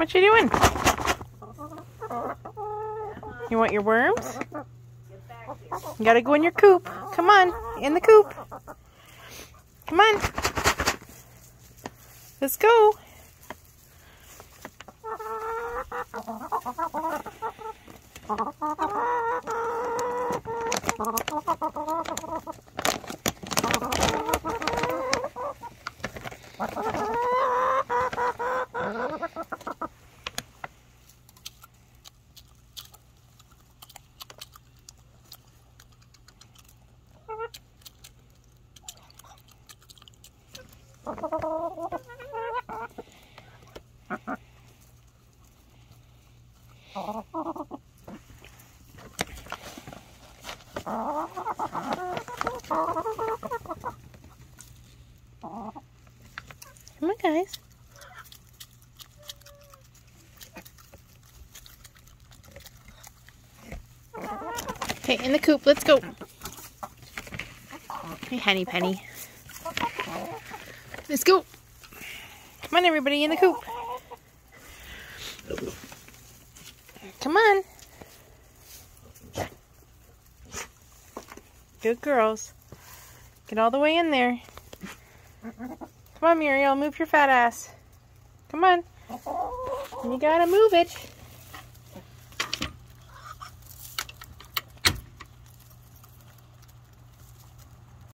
What you doing? You want your worms? You gotta go in your coop. Come on, in the coop. Come on. Let's go. Come on, guys. Okay, in the coop. Let's go. Hey, honey penny. Let's go. Come on, everybody, in the coop. Come on. Good girls. Get all the way in there. Come on, Muriel, move your fat ass. Come on. You gotta move it.